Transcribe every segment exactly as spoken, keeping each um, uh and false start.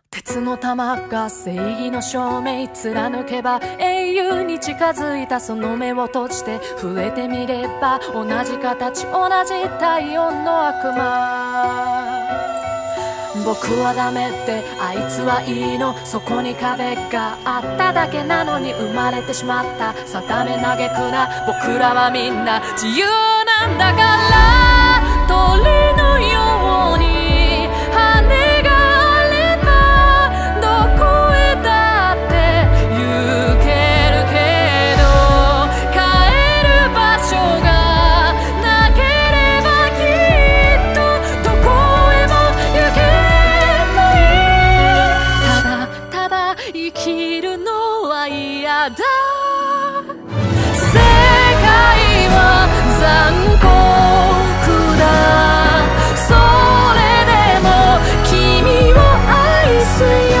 鉄の玉が正義の証明貫けば英雄に近づいたその目を閉じて触れてみれば同じ形同じ体温の悪魔。僕はダメってあいつはいいの、そこに壁があっただけなのに生まれてしまった定め嘆くな、僕らはみんな自由なんだから。鳥のように羽があればどこへだって行けるけど、帰る場所がなければきっとどこへも行けない。ただただ生きるのは嫌だ。世界は残酷だ、それでも君を愛すよ。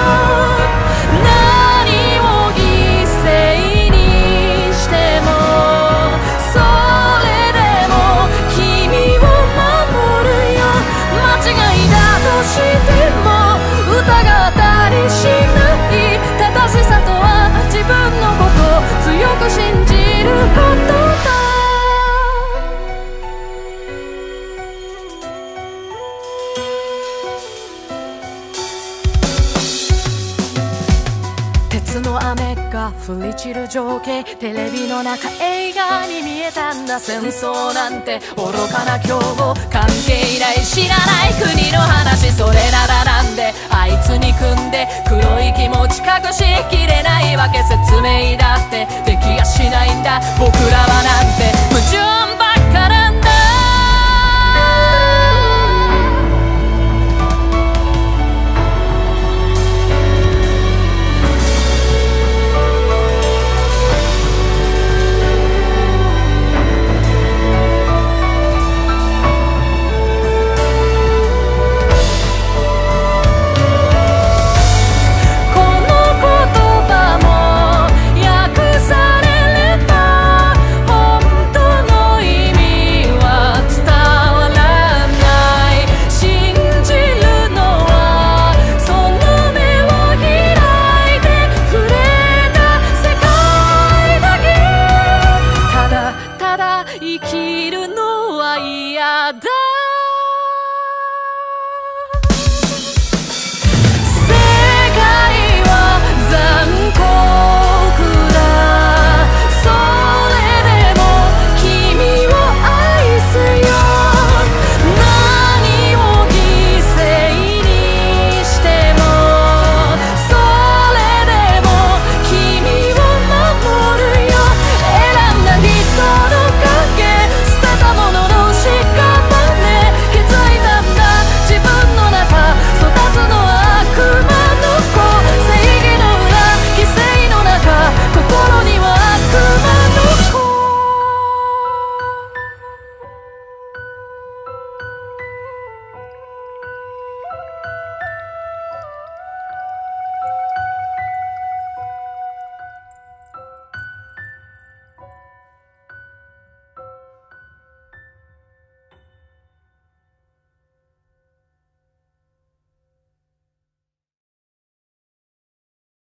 何を犠牲にしてもそれでも君を守るよ。間違いだとしても疑ったりしない。正しさとは自分のことを強く信じることだ。鉄の雨が降り散る情景、テレビの中映画に見えたんだ。戦争なんて愚かな凶暴、関係ない知らない国の話。それならなんであいつに組んで黒い気持ち隠しきれないわけ。説明だって